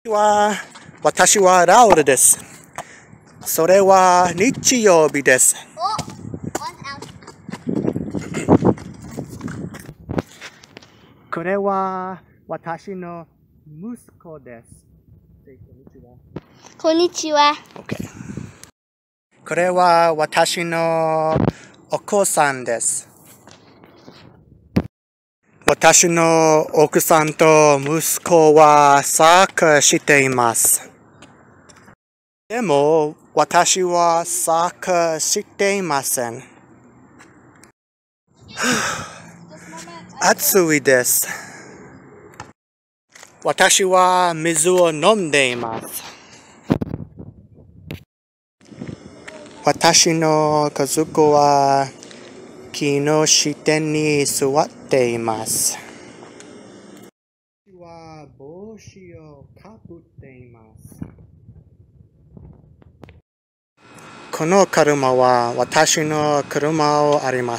私はラウルです。それは日曜日です。これは私の息子です。 こんにちは。 Okay. これは私のお子さんです。私の奥さんと息子はサッカーしています。でも私はサッカーしていません。暑いです。私は水を飲んでいます。私の家族は木の下に座っています。私は帽子をかぶっています。この車は私の車をあります。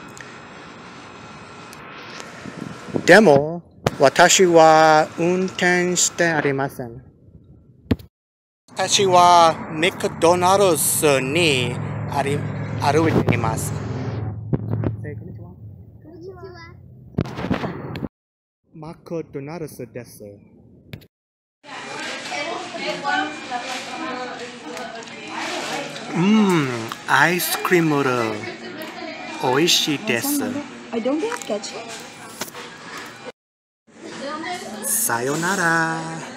でも私は運転してありません。私はマクドナルドに歩いています。マクドナルドです。アイスクリーム美味しいです。さよなら。